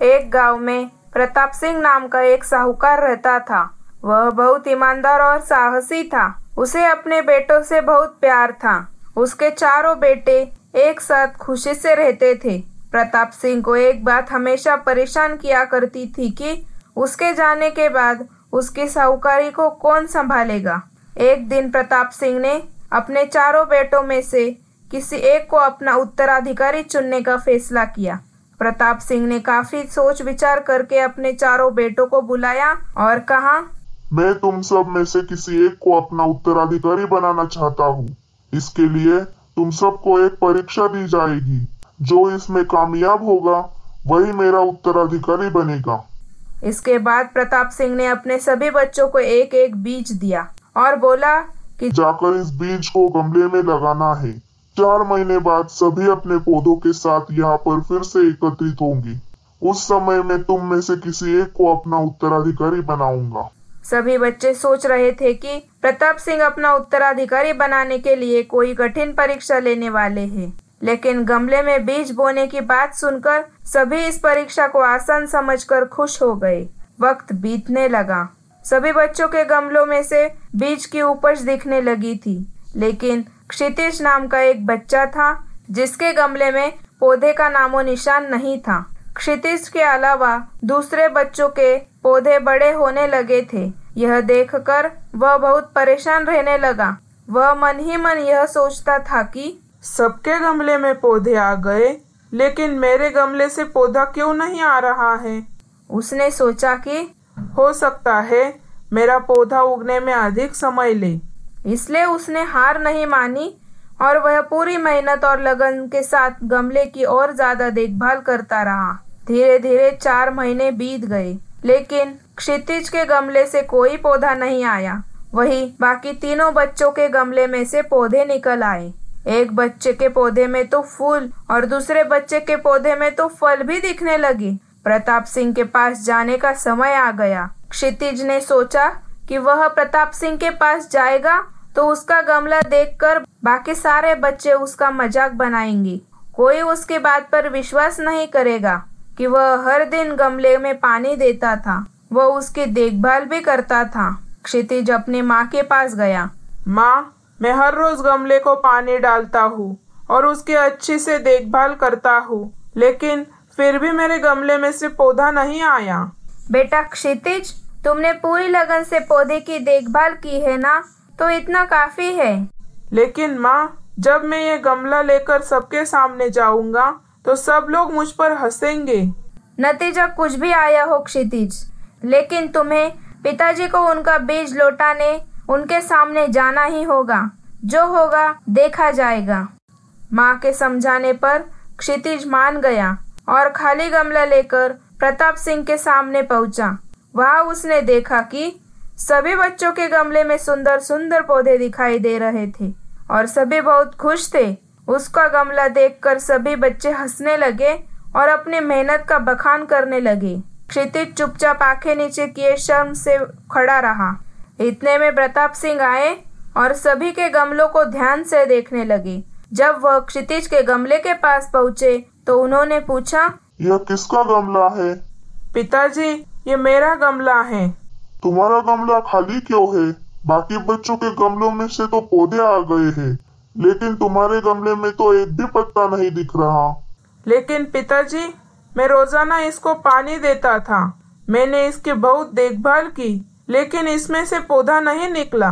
एक गांव में प्रताप सिंह नाम का एक साहूकार रहता था। वह बहुत ईमानदार और साहसी था। उसे अपने बेटों से बहुत प्यार था। उसके चारों बेटे एक साथ खुशी से रहते थे। प्रताप सिंह को एक बात हमेशा परेशान किया करती थी कि उसके जाने के बाद उसकी साहूकारी को कौन संभालेगा। एक दिन प्रताप सिंह ने अपने चारों बेटों में से किसी एक को अपना उत्तराधिकारी चुनने का फैसला किया। प्रताप सिंह ने काफी सोच विचार करके अपने चारों बेटों को बुलाया और कहा, मैं तुम सब में से किसी एक को अपना उत्तराधिकारी बनाना चाहता हूँ। इसके लिए तुम सबको एक परीक्षा दी जाएगी। जो इसमें कामयाब होगा वही मेरा उत्तराधिकारी बनेगा। इसके बाद प्रताप सिंह ने अपने सभी बच्चों को एक एक बीज दिया और बोला कि जाकर इस बीज को गमले में लगाना है। 4 महीने बाद सभी अपने पौधों के साथ यहाँ पर फिर से एकत्रित होंगी। उस समय मैं तुम में से किसी एक को अपना उत्तराधिकारी बनाऊंगा। सभी बच्चे सोच रहे थे कि प्रताप सिंह अपना उत्तराधिकारी बनाने के लिए कोई कठिन परीक्षा लेने वाले हैं। लेकिन गमले में बीज बोने की बात सुनकर सभी इस परीक्षा को आसान समझकर खुश हो गए। वक्त बीतने लगा। सभी बच्चों के गमलों में से बीज की उपज दिखने लगी थी। लेकिन क्षितिज नाम का एक बच्चा था जिसके गमले में पौधे का नामो निशान नहीं था। क्षितिज के अलावा दूसरे बच्चों के पौधे बड़े होने लगे थे। यह देखकर वह बहुत परेशान रहने लगा। वह मन ही मन यह सोचता था कि सबके गमले में पौधे आ गए, लेकिन मेरे गमले से पौधा क्यों नहीं आ रहा है। उसने सोचा कि हो सकता है मेरा पौधा उगने में अधिक समय ले। इसलिए उसने हार नहीं मानी और वह पूरी मेहनत और लगन के साथ गमले की और ज्यादा देखभाल करता रहा। धीरे धीरे 4 महीने बीत गए, लेकिन क्षितिज के गमले से कोई पौधा नहीं आया। वहीं बाकी तीनों बच्चों के गमले में से पौधे निकल आए। एक बच्चे के पौधे में तो फूल और दूसरे बच्चे के पौधे में तो फल भी दिखने लगे। प्रताप सिंह के पास जाने का समय आ गया। क्षितिज ने सोचा कि वह प्रताप सिंह के पास जाएगा तो उसका गमला देखकर बाकी सारे बच्चे उसका मजाक बनाएंगे। कोई उसकी बात पर विश्वास नहीं करेगा कि वह हर दिन गमले में पानी देता था। वह उसकी देखभाल भी करता था। क्षितिज अपनी माँ के पास गया। माँ, मैं हर रोज गमले को पानी डालता हूँ और उसकी अच्छी से देखभाल करता हूँ, लेकिन फिर भी मेरे गमले में से पौधा नहीं आया। बेटा क्षितिज, तुमने पूरी लगन से पौधे की देखभाल की है ना, तो इतना काफी है। लेकिन माँ, जब मैं ये गमला लेकर सबके सामने जाऊंगा तो सब लोग मुझ पर हंसेंगे। नतीजा कुछ भी आया हो क्षितिज, लेकिन तुम्हें पिताजी को उनका बीज लौटाने उनके सामने जाना ही होगा। जो होगा देखा जाएगा। माँ के समझाने पर क्षितिज मान गया और खाली गमला लेकर प्रताप सिंह के सामने पहुंचा। वहां उसने देखा कि सभी बच्चों के गमले में सुंदर सुंदर पौधे दिखाई दे रहे थे और सभी बहुत खुश थे। उसका गमला देखकर सभी बच्चे हंसने लगे और अपनी मेहनत का बखान करने लगे। क्षितिज चुपचाप आंखें नीचे किए शर्म से खड़ा रहा। इतने में प्रताप सिंह आए और सभी के गमलों को ध्यान से देखने लगे। जब वह क्षितिज के गमले के पास पहुँचे तो उन्होंने पूछा, यह किसका गमला है? पिताजी, ये मेरा गमला है। तुम्हारा गमला खाली क्यों है? बाकी बच्चों के गमलों में से तो पौधे आ गए हैं, लेकिन तुम्हारे गमले में तो एक भी पत्ता नहीं दिख रहा। लेकिन पिताजी, मैं रोजाना इसको पानी देता था। मैंने इसकी बहुत देखभाल की, लेकिन इसमें से पौधा नहीं निकला।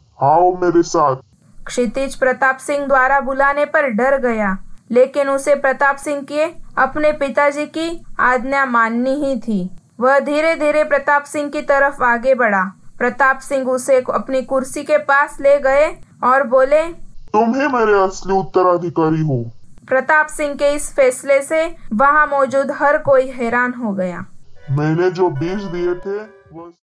आओ मेरे साथ। क्षितिज प्रताप सिंह द्वारा बुलाने पर डर गया, लेकिन उसे प्रताप सिंह के अपने पिताजी की आज्ञा माननी ही थी। वह धीरे धीरे प्रताप सिंह की तरफ आगे बढ़ा। प्रताप सिंह उसे अपनी कुर्सी के पास ले गए और बोले, तुम ही मेरे असली उत्तराधिकारी हो। प्रताप सिंह के इस फैसले से वहां मौजूद हर कोई हैरान हो गया। मैंने जो बीज दिए थे वो